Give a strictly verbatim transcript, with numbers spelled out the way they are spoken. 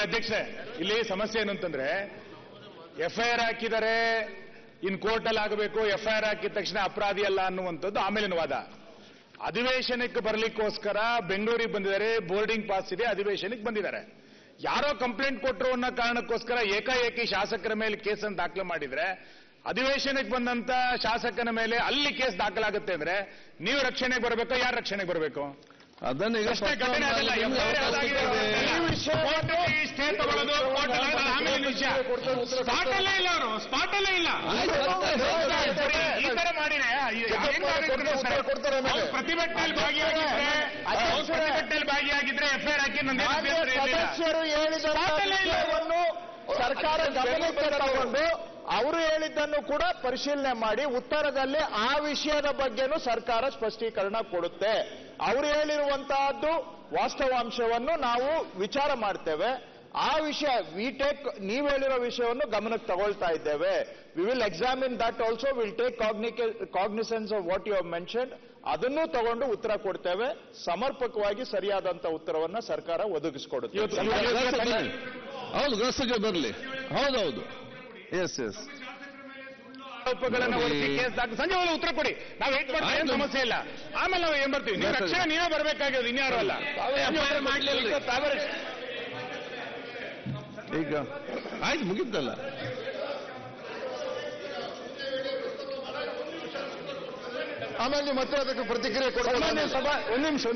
ಅಧ್ಯಕ್ಷ, ಇಲ್ಲಿ ಸಮಸ್ಯೆ ಏನು ಅಂತಂದ್ರೆ ಎಫ್ಐಆರ್ ಹಾಕಿದರೆ ಇನ್ ಕೋರ್ಟ್ ಅಲ್ಲಿ ಆಗಬೇಕು, ಎಫ್ಐಆರ್ ಹಾಕಿದ ತಕ್ಷಣ ಅಪರಾಧಿ ಅಲ್ಲ ಅನ್ನುವಂಥದ್ದು ಆಮೇಲಿನ ವಾದ. ಅಧಿವೇಶನಕ್ಕೆ ಬರಲಿಕ್ಕೋಸ್ಕರ ಬೆಂಗಳೂರಿಗೆ ಬಂದಿದ್ದಾರೆ, ಬೋರ್ಡಿಂಗ್ ಪಾಸ್ ಇದೆ, ಅಧಿವೇಶನಕ್ಕೆ ಬಂದಿದ್ದಾರೆ. ಯಾರೋ ಕಂಪ್ಲೇಂಟ್ ಕೊಟ್ಟರು ಅನ್ನೋ ಕಾರಣಕ್ಕೋಸ್ಕರ ಏಕಾಏಕಿ ಶಾಸಕರ ಮೇಲೆ ಕೇಸನ್ನು ದಾಖಲು ಮಾಡಿದ್ರೆ ಅಧಿವೇಶನಕ್ಕೆ ಬಂದಂತ ಶಾಸಕನ ಮೇಲೆ ಅಲ್ಲಿ ಕೇಸ್ ದಾಖಲಾಗುತ್ತೆ ಅಂದ್ರೆ ನೀವು ರಕ್ಷಣೆಗೆ ಬರಬೇಕು, ಯಾರು ರಕ್ಷಣೆಗೆ ಬರಬೇಕು? ಅದನ್ನ ಈಗ ಸ್ಟೇ ತಗೊಳ್ಳೋದು ಆಮೇಲೆ ವಿಷಯ ಸ್ಪಾಟಲ್ಲೇ ಇಲ್ಲ, ಅವರು ಸ್ಪಾಟಲ್ಲೇ ಇಲ್ಲ. ಈ ತರ ಮಾಡಿದ್ರೆ ಪ್ರತಿಭಟನೆಯಲ್ಲಿ ಭಾಗಿಯಾಗಿದ್ರೆ ಪ್ರತಿಭಟನೆಯಲ್ಲಿ ಭಾಗಿಯಾಗಿದ್ರೆ ಎಫ್ಐಆರ್ ಹಾಕಿ ನನ್ನ ಸದಸ್ಯರು ಹೇಳಿದನ್ನು ಸರ್ಕಾರ ಗಮನಕ್ಕೆ ತಗೊಂಡು ಅವರು ಹೇಳಿದ್ದನ್ನು ಕೂಡ ಪರಿಶೀಲನೆ ಮಾಡಿ ಉತ್ತರದಲ್ಲಿ ಆ ವಿಷಯದ ಬಗ್ಗೆನೂ ಸರ್ಕಾರ ಸ್ಪಷ್ಟೀಕರಣ ಕೊಡುತ್ತೆ. ಅವರು ಹೇಳಿರುವಂತಹದ್ದು ವಾಸ್ತವಾಂಶವನ್ನು ನಾವು ವಿಚಾರ ಮಾಡ್ತೇವೆ. ಆ ವಿಷಯ ವಿ ಟೇಕ್ ನೀವು ಹೇಳಿರೋ ವಿಷಯವನ್ನು ಗಮನಕ್ಕೆ ತಗೊಳ್ತಾ ಇದ್ದೇವೆ. We will examine that also, will take cognisance of what you have mentioned. ಅದನ್ನೂ ತಗೊಂಡು ಉತ್ತರ ಕೊಡ್ತೇವೆ. ಸಮರ್ಪಕವಾಗಿ ಸರಿಯಾದಂತ ಉತ್ತರವನ್ನ ಸರ್ಕಾರ ಒದಗಿಸಿಕೊಡುತ್ತೆ. ಹೌದು, ಗೃಹಸಚಿವ ಬರಲಿ. ಹೌದೌದು, ಎಸ್ ಎಸ್ ಆರೋಪಗಳನ್ನು ಹೊರಸಿ ಕೇಸ್ ದಾಖಲು ಸಂಜೆ ಒಳಗೆ ಉತ್ತರ ಕೊಡಿ. ನಾವು ವೇಟ್ ಮಾಡ್ತೀವಿ, ಏನು ಸಮಸ್ಯೆ ಇಲ್ಲ. ಆಮೇಲೆ ನಾವು ಏನ್ ಬರ್ತೀವಿ. ನೀವು ರಕ್ಷಣೆ ನೀವೇ ಬರಬೇಕಾಗಿರೋದು, ಇನ್ಯಾರು ಅಲ್ಲ. ಈಗ ಆಯ್ತು, ಮುಗಿದ್ದಲ್ಲ. ಆಮೇಲೆ ಮತ್ತೆ ಅದಕ್ಕೆ ಪ್ರತಿಕ್ರಿಯೆ ಕೊಡ್ತಾರೆ. ಒಂದ್ ನಿಮಿಷ